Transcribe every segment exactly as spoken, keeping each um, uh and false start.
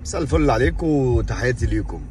مساء الفل عليكم وتحياتي ليكم.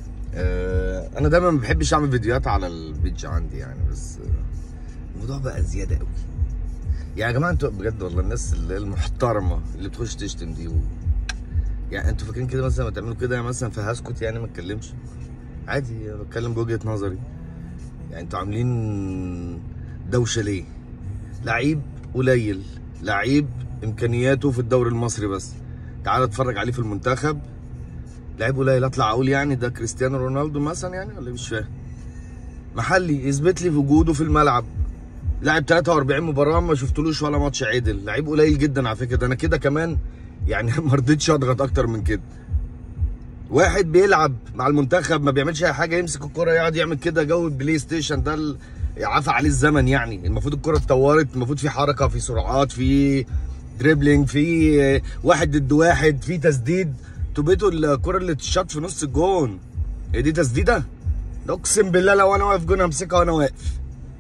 آه انا دايما ما بحبش اعمل فيديوهات على البيج عندي يعني، بس الموضوع بقى زياده قوي. يعني يا جماعه انتوا بجد والله الناس اللي المحترمه اللي بتخش تشتم دي و... يعني انتوا فاكرين كده مثلا ما تعملوا كده مثلا فهسكت يعني ما اتكلمش؟ عادي بتكلم بوجهه نظري. يعني انتوا عاملين دوشه ليه؟ لعيب قليل، لعيب امكانياته في الدوري المصري بس، تعال اتفرج عليه في المنتخب. لعيب قليل اطلع اقول يعني ده كريستيانو رونالدو مثلا يعني، ولا مش فاهم؟ محلي يثبت لي في وجوده في الملعب. لاعب ثلاثة وأربعين مباراه ما شفتلوش ولا ماتش عدل، لعيب قليل جدا على فكره. ده انا كده كمان يعني ما رضيتش اضغط اكتر من كده. واحد بيلعب مع المنتخب ما بيعملش اي حاجه، يمسك الكره يقعد يعمل كده جو البلاي ستيشن ده ال... عفى عليه الزمن. يعني المفروض الكره اتطورت، المفروض في حركه، في سرعات، في دريبلينج، في واحد ضد واحد، في تسديد. انتوا بقيتوا الكره اللي تشاط في نص الجون هي دي تسديده؟ ده اقسم بالله لو انا واقف جون همسكها وانا واقف.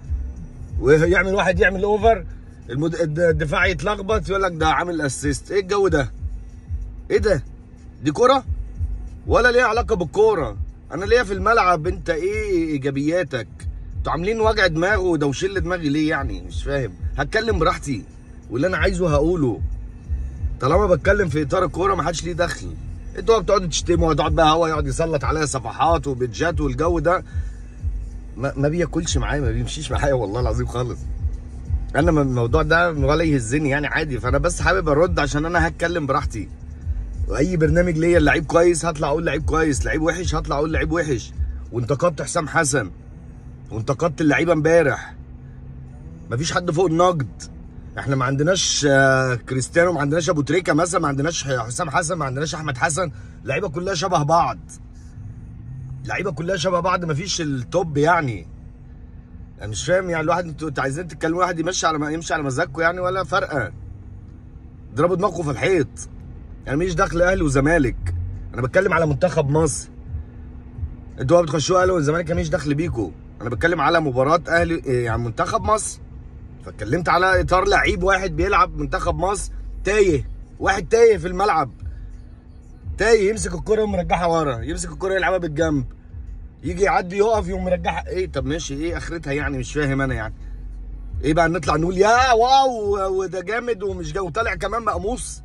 ويعمل واحد يعمل اوفر، المد... الدفاع يتلخبط يقول لك ده عامل اسيست. ايه الجو ده؟ ايه ده؟ دي كره ولا ليها علاقه بالكوره؟ انا ليا في الملعب. انت ايه ايجابياتك؟ انتوا عاملين وجع دماغ ودوشل دماغي ليه يعني؟ مش فاهم. هتكلم براحتي واللي انا عايزه هقوله، طالما بتكلم في اطار الكوره ما حدش ليه دخل. انتوا بتقعدوا تشتموا وتقعد بقى هوا يقعد يسلط عليا صفحات وبيتجات والجو ده ما, ما بياكلش معايا، ما بيمشيش معايا والله العظيم خالص. انا الموضوع ده ولا يهزني يعني عادي. فانا بس حابب ارد عشان انا هتكلم براحتي. واي برنامج ليا اللعيب كويس هطلع اقول لعيب كويس، لعيب وحش هطلع اقول لعيب وحش. وانتقدت حسام حسن وانتقدت اللعيبه امبارح. مفيش حد فوق النقد. احنا ما عندناش كريستيانو، ما عندناش ابو تريكه مثلا، ما عندناش حسام حسن، ما عندناش احمد حسن. اللعيبه كلها شبه بعض. اللعيبه كلها شبه بعض، مفيش التوب يعني. انا مش فاهم يعني الواحد انتوا عايزين تتكلموا واحد يمشي على يمشي على مزاجكم يعني، ولا فارقه؟ اضربوا دماغكم في الحيط. يعني ماليش دخل اهلي وزمالك، انا بتكلم على منتخب مصر. انتوا بقى بتخشوا اهلي والزمالك ماليش دخل بيكم. انا بتكلم على مباراه اهلي يعني منتخب مصر. فاتكلمت على اطار لعيب واحد بيلعب منتخب مصر تايه، واحد تايه في الملعب، تايه يمسك الكرة يقوم مرجعها ورا، يمسك الكرة يلعبها بالجنب، يجي يعدي يقف يقوم مرجعها. ايه طب ماشي، ايه اخرتها يعني؟ مش فاهم انا يعني. ايه بقى نطلع نقول يا واو وده جامد ومش جامد وطالع كمان مقموص؟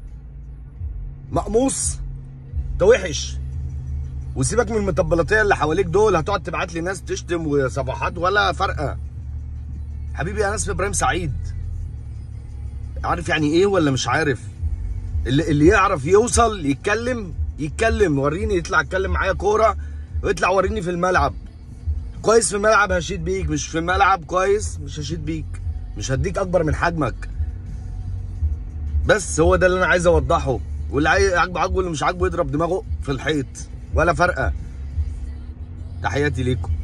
مقموص ده وحش. وسيبك من المطبلاتيه اللي حواليك دول، هتقعد تبعت لي ناس تشتم وصفحات ولا فرقه. حبيبي انا اسمي ابراهيم سعيد. عارف يعني ايه ولا مش عارف؟ اللي, اللي يعرف يوصل يتكلم يتكلم، وريني يطلع اتكلم معايا كوره، ويطلع وريني في الملعب. كويس في الملعب هشيد بيك، مش في الملعب كويس مش هشيد بيك، مش هديك اكبر من حجمك. بس هو ده اللي انا عايز اوضحه. واللي عاجبه عاجبه، واللي مش عاجبه يضرب دماغه في الحيط، ولا فرقه. تحياتي ليكم.